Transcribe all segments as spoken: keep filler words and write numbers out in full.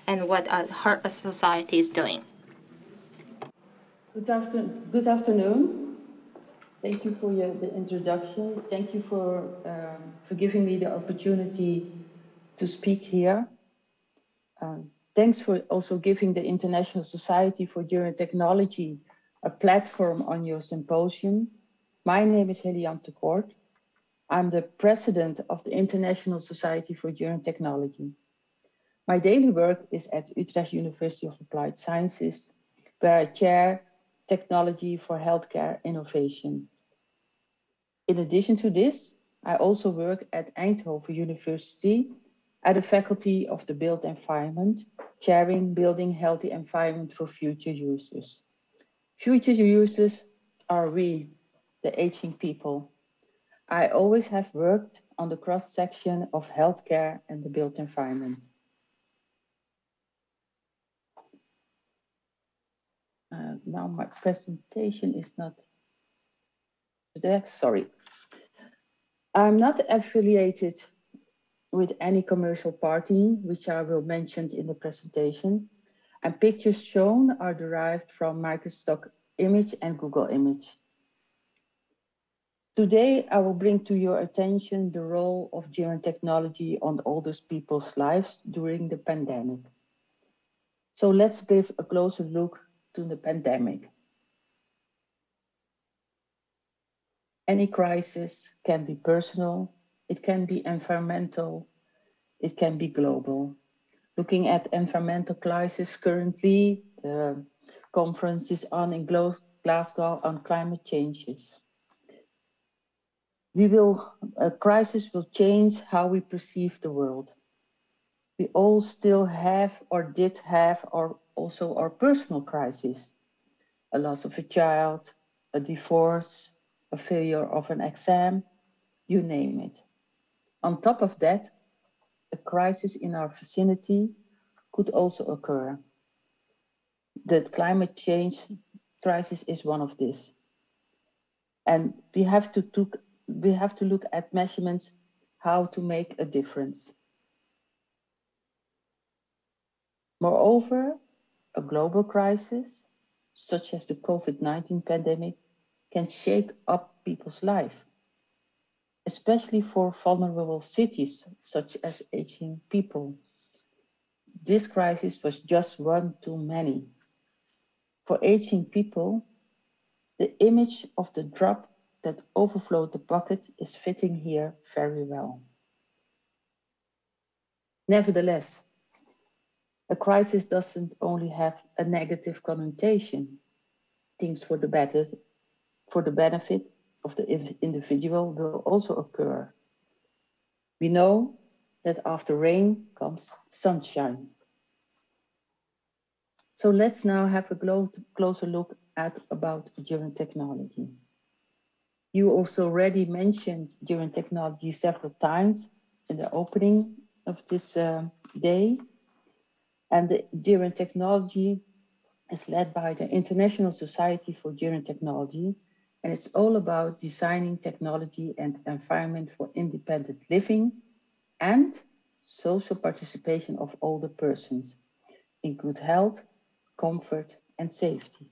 and what uh, her society is doing. Good afternoon. Good afternoon. Thank you for your, the introduction. Thank you for, um, for giving me the opportunity to speak here. Um, thanks for also giving the International Society for Gerontechnology a platform on your symposium. My name is Heliane Tekoort. I'm the president of the International Society for Gerontechnology. My daily work is at Utrecht University of Applied Sciences, where I chair technology for healthcare innovation. In addition to this, I also work at Eindhoven University at the Faculty of the Built Environment, chairing Building Healthy Environment for Future Users. Future users are we, the aging people. I always have worked on the cross-section of healthcare and the built environment. Uh, now my presentation is not there, sorry. I'm not affiliated with any commercial party, which I will mention in the presentation. And pictures shown are derived from Microsoft Image and Google Image. Today, I will bring to your attention the role of gerontechnology on older people's lives during the pandemic. So let's give a closer look to the pandemic. Any crisis can be personal, it can be environmental, it can be global. Looking at environmental crisis currently, the conference is on in Glasgow on climate changes. We will, a crisis will change how we perceive the world. We all still have or did have or also our personal crisis. A loss of a child, a divorce, a failure of an exam, you name it. On top of that, a crisis in our vicinity could also occur. The climate change crisis is one of these. And we have to, to, we have to look at measurements, how to make a difference. Moreover, a global crisis, such as the COVID nineteen pandemic, can shake up people's life, especially for vulnerable cities, such as aging people. This crisis was just one too many. For aging people, the image of the drop that overflowed the bucket is fitting here very well. Nevertheless, a crisis doesn't only have a negative connotation. Things for the better, for the benefit of the individual will also occur. We know that after rain comes sunshine. So let's now have a closer look at about gerontechnology. You also already mentioned gerontechnology several times in the opening of this uh, day. And the gerontechnology is led by the International Society for Gerontechnology, and it's all about designing technology and environment for independent living and social participation of older persons in good health, comfort, and safety.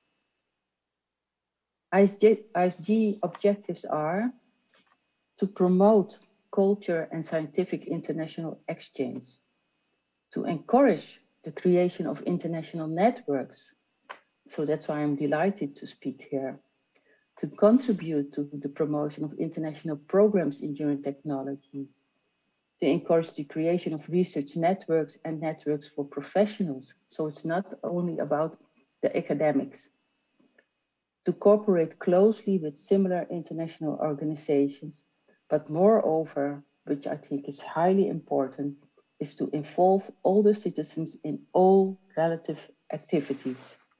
I S G objectives are to promote culture and scientific international exchange, to encourage the creation of international networks. So that's why I'm delighted to speak here, to contribute to the promotion of international programs in gerontechnology, to encourage the creation of research networks and networks for professionals. So it's not only about the academics. To cooperate closely with similar international organizations, but moreover, which I think is highly important, is to involve older citizens in all relative activities.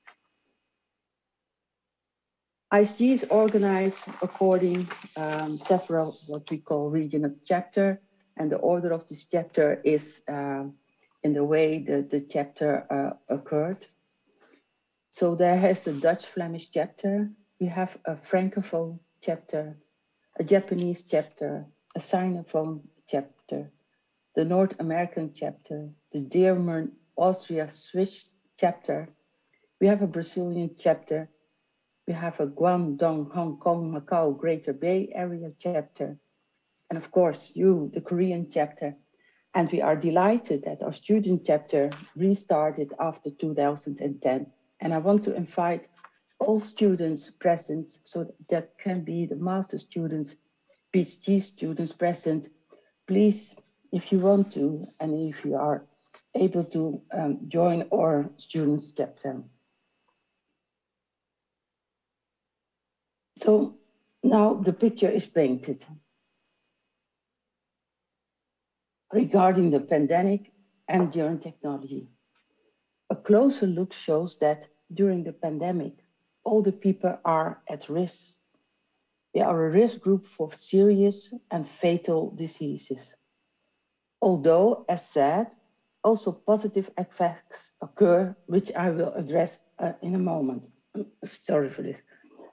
I S G is organized according um, several what we call regional chapter, and the order of this chapter is uh, in the way that the chapter uh, occurred. So there has a Dutch-Flemish chapter, we have a Francophone chapter, a Japanese chapter, a Sinophone chapter, the North American chapter, the German Austria Swiss chapter. We have a Brazilian chapter. We have a Guangdong, Hong Kong, Macau, Greater Bay Area chapter. And of course, you, the Korean chapter. And we are delighted that our student chapter restarted after two thousand ten. And I want to invite all students present, so that can be the master students, PhD students present. Please, if you want to, and if you are able to, um, join our students chapter. So now the picture is painted. Regarding the pandemic and during technology. A closer look shows that during the pandemic, older people are at risk. They are a risk group for serious and fatal diseases. Although, as said, also positive effects occur, which I will address uh, in a moment. Sorry for this.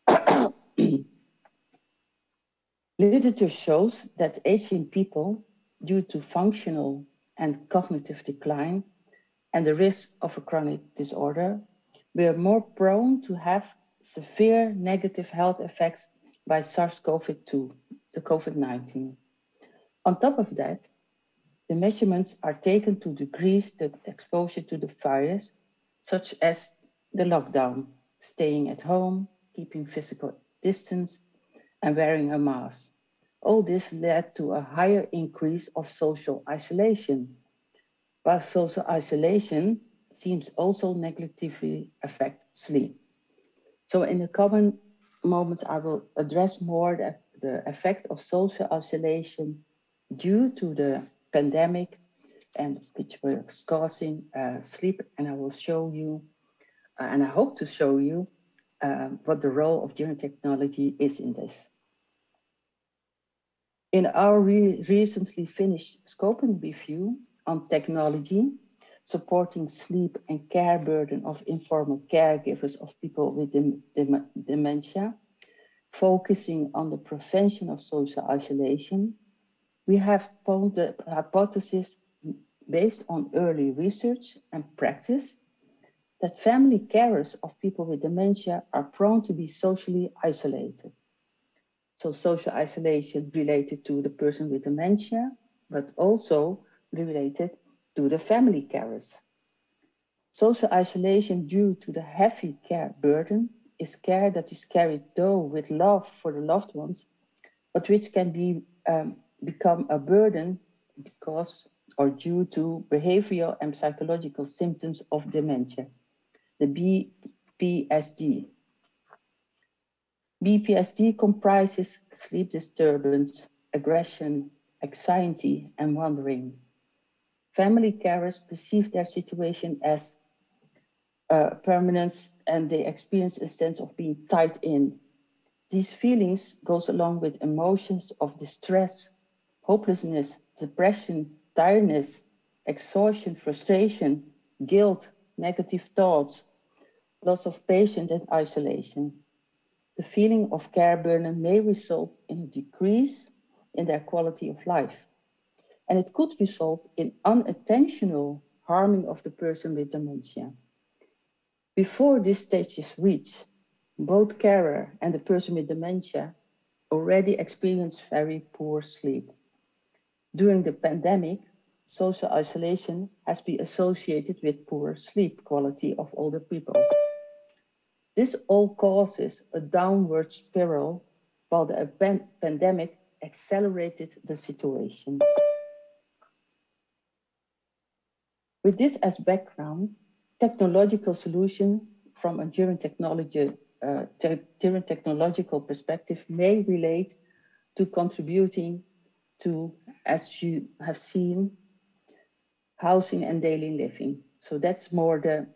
Literature shows that Asian people, due to functional and cognitive decline and the risk of a chronic disorder, were more prone to have severe negative health effects by SARS CoV two, the COVID nineteen. On top of that, the measurements are taken to decrease the exposure to the virus, such as the lockdown, staying at home, keeping physical distance, and wearing a mask. All this led to a higher increase of social isolation, while social isolation seems also negatively affect sleep. So in the coming moments, I will address more the, the effect of social isolation due to the pandemic and which was causing uh, sleep, and I will show you, uh, and I hope to show you uh, what the role of gerontechnology is in this. In our re recently finished scoping review on technology, supporting sleep and care burden of informal caregivers of people with dem dem dementia, focusing on the prevention of social isolation, we have posed the hypothesis based on early research and practice that family carers of people with dementia are prone to be socially isolated. So social isolation related to the person with dementia, but also related to the family carers. Social isolation due to the heavy care burden is care that is carried though with love for the loved ones, but which can be um, become a burden because or due to behavioral and psychological symptoms of dementia, the B P S D. B P S D comprises sleep disturbance, aggression, anxiety, and wandering. Family carers perceive their situation as uh, permanent and they experience a sense of being tied in. These feelings goes along with emotions of distress, hopelessness, depression, tiredness, exhaustion, frustration, guilt, negative thoughts, loss of patience and isolation. The feeling of care burden may result in a decrease in their quality of life. And it could result in unintentional harming of the person with dementia. Before this stage is reached, both carer and the person with dementia already experience very poor sleep. During the pandemic, social isolation has been associated with poor sleep quality of older people. This all causes a downward spiral, while the pandemic accelerated the situation. With this as background, technological solution from a gerontechnology, uh, te gerontechnological perspective may relate to contributing to, as you have seen, housing and daily living. So that's more the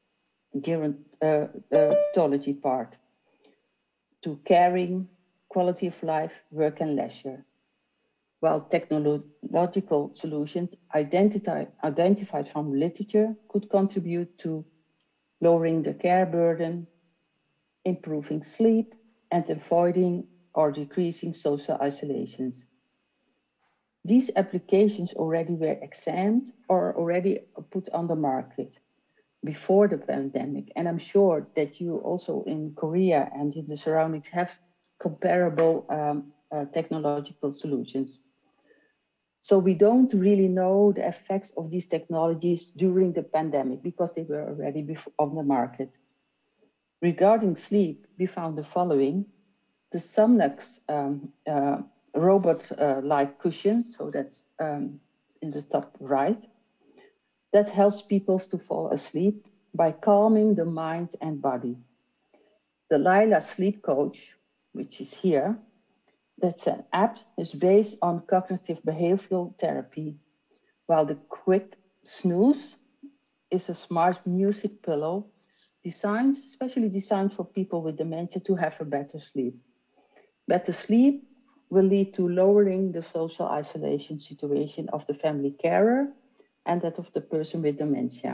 gerontology uh, part. To caring, quality of life, work and leisure. While technological solutions identified, identified from literature could contribute to lowering the care burden, improving sleep, and avoiding or decreasing social isolations. These applications already were examined or already put on the market before the pandemic. And I'm sure that you also in Korea and in the surroundings have comparable um, uh, technological solutions. So we don't really know the effects of these technologies during the pandemic because they were already before on the market. Regarding sleep, we found the following. The Somnux um, uh, robot-like uh, cushions, so that's um, in the top right, that helps people to fall asleep by calming the mind and body. The Lila Sleep Coach, which is here, that's an app is based on cognitive behavioral therapy, while the Quick Snooze is a smart music pillow designed, specially designed for people with dementia to have a better sleep. Better sleep will lead to lowering the social isolation situation of the family carer and that of the person with dementia.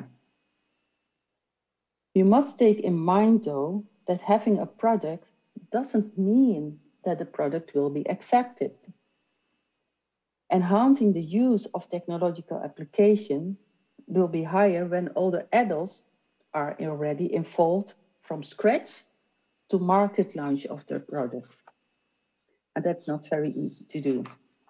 You must take in mind, though, that having a product doesn't mean that the product will be accepted. Enhancing the use of technological application will be higher when older adults are already involved from scratch to market launch of their product. And that's not very easy to do.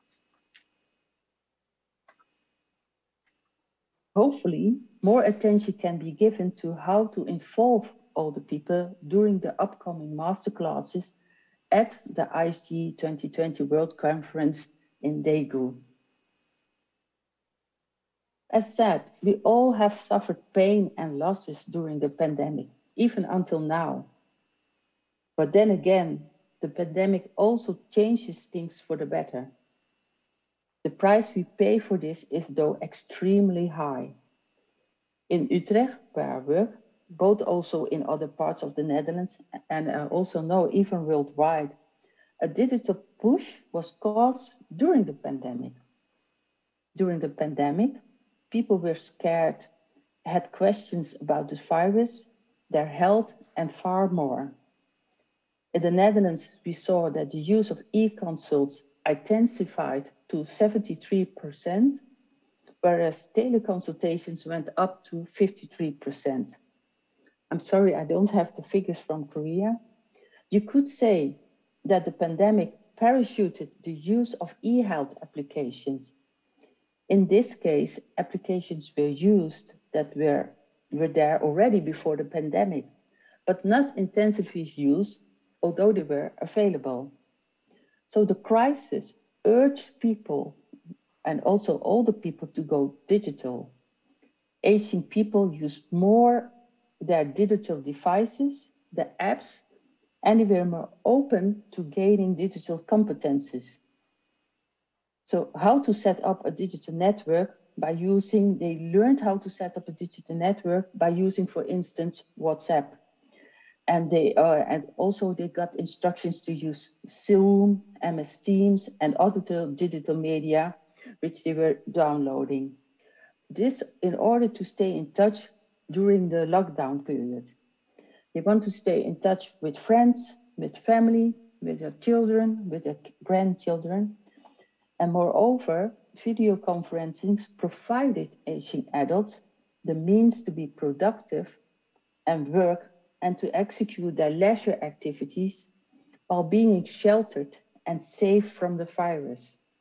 Hopefully, more attention can be given to how to involve older people during the upcoming masterclasses at the I S G twenty twenty World Conference in Daegu. As said, we all have suffered pain and losses during the pandemic, even until now. But then again, the pandemic also changes things for the better. The price we pay for this is though extremely high. In Utrecht, where I work, both also in other parts of the Netherlands, and I also know even worldwide, a digital push was caused during the pandemic. During the pandemic, people were scared, had questions about this virus, their health, and far more. In the Netherlands, we saw that the use of e-consults intensified to seventy-three percent, whereas teleconsultations went up to fifty-three percent. I'm sorry, I don't have the figures from Korea. You could say that the pandemic parachuted the use of e-health applications. In this case, applications were used that were, were there already before the pandemic, but not intensively used, although they were available. So the crisis urged people and also older people to go digital. Aging people use more their digital devices, the apps, and they were more open to gaining digital competences. So how to set up a digital network by using, they learned how to set up a digital network by using, for instance, WhatsApp. And they uh, and also they got instructions to use Zoom, M S Teams, and other digital media, which they were downloading. This in order to stay in touch during the lockdown period. They want to stay in touch with friends, with family, with their children, with their grandchildren. And moreover, video conferencing provided aging adults the means to be productive and work and to execute their leisure activities while being sheltered and safe from the virus.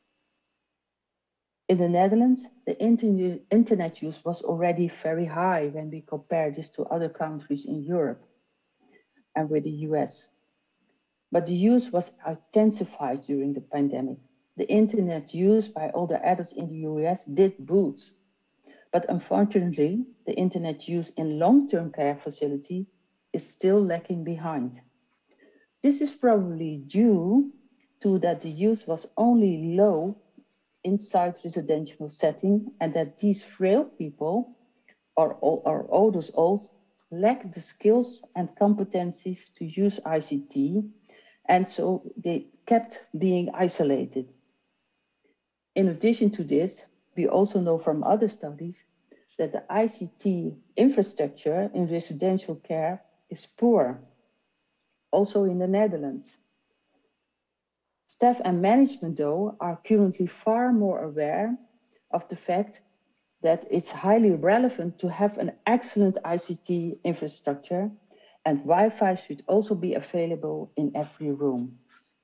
In the Netherlands, the internet use was already very high when we compare this to other countries in Europe and with the U S. But the use was intensified during the pandemic. The internet use by older adults in the U S did boost. But unfortunately, the internet use in long-term care facility is still lagging behind. This is probably due to that the use was only low inside residential setting and that these frail people or, or old as old lack the skills and competencies to use I C T, and so they kept being isolated. In addition to this, we also know from other studies that the I C T infrastructure in residential care is poor, also in the Netherlands. Staff and management, though, are currently far more aware of the fact that it's highly relevant to have an excellent I C T infrastructure, and Wi-Fi should also be available in every room.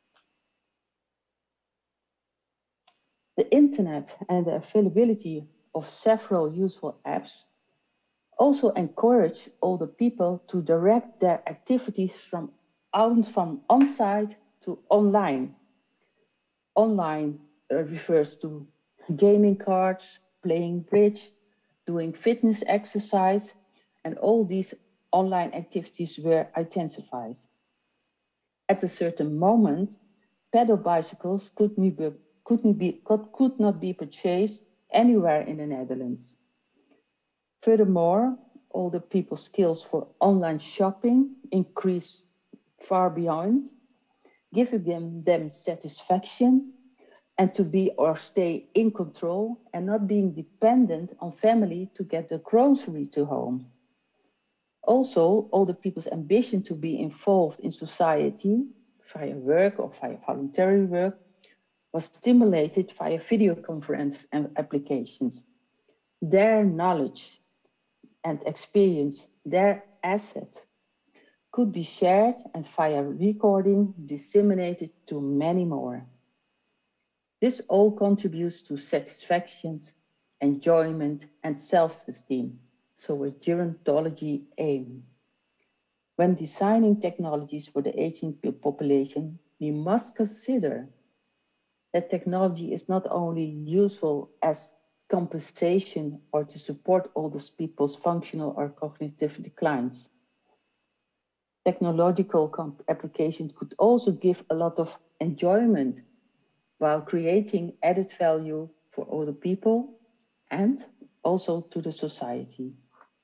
The internet and the availability of several useful apps also encourage older people to direct their activities from, on, from on-site to online. Online uh, refers to gaming cards, playing bridge, doing fitness exercise, and all these online activities were intensified. At a certain moment, pedal bicycles could, be, could, be, could not be purchased anywhere in the Netherlands. Furthermore, older people's skills for online shopping increased far beyond, giving them, them satisfaction and to be or stay in control and not being dependent on family to get the grocery to home. Also, older people's ambition to be involved in society via work or via voluntary work was stimulated via video conference and applications. Their knowledge and experience, their asset, could be shared and via recording disseminated to many more. This all contributes to satisfaction, enjoyment, and self-esteem, so a gerontology aim. When designing technologies for the aging population, we must consider that technology is not only useful as compensation or to support older people's functional or cognitive declines. Technological applications could also give a lot of enjoyment while creating added value for older people and also to the society.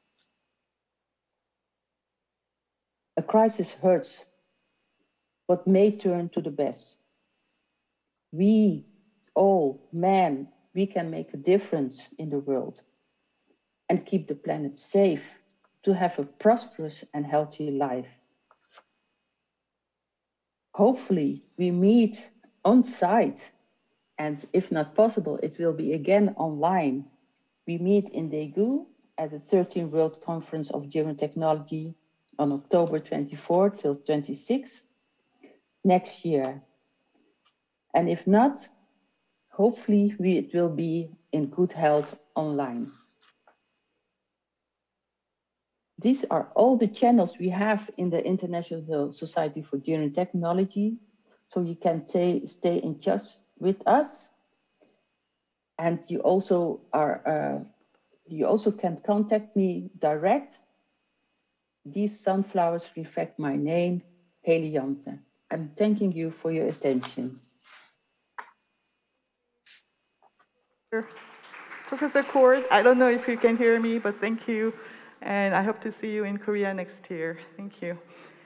A crisis hurts, but may turn to the best. We all, men, we can make a difference in the world and keep the planet safe to have a prosperous and healthy life. Hopefully we meet on site, and if not possible, it will be again online. We meet in Daegu at the thirteenth World Conference of Gerontechnology on October twenty-fourth till twenty-sixth next year. And if not, hopefully we, it will be in good health online. These are all the channels we have in the International Society for Gerontechnology, so you can stay in touch with us. And you also are, uh, you also can contact me direct. These sunflowers reflect my name, Heli Jante. I'm thanking you for your attention. Professor Kort, I don't know if you can hear me, but thank you. And I hope to see you in Korea next year. Thank you.